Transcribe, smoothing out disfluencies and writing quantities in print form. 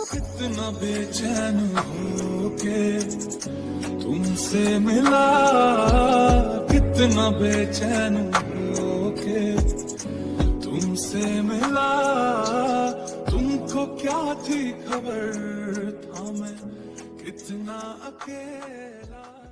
कितना बेचैन होके तुमसे मिला, कितना बेचैन होके तुमसे मिला। तुमको क्या थी खबर, था मैं कितना अकेला।